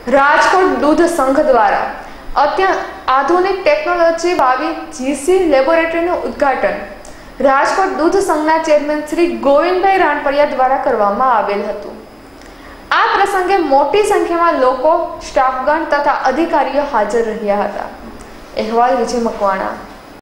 રાજકોટ દૂધ સંઘ દ્વારા આધુનિક ટેકનોલોજી વાળી જીસી લેબોરેટરીનું ઉદ્ઘાટન રાજકોટ દૂધ સંઘના ચેરમેન શ્રી ગોવિંદભાઈ રાણપરિયા દ્વારા કરવામાં આવેલ હતું। આ પ્રસંગે મોટી સંખ્યામાં લોકો, સ્ટાફગણ તથા અધિકારીઓ હાજર રહ્યા હતા। અહેવાલ વિજય મકવાણા।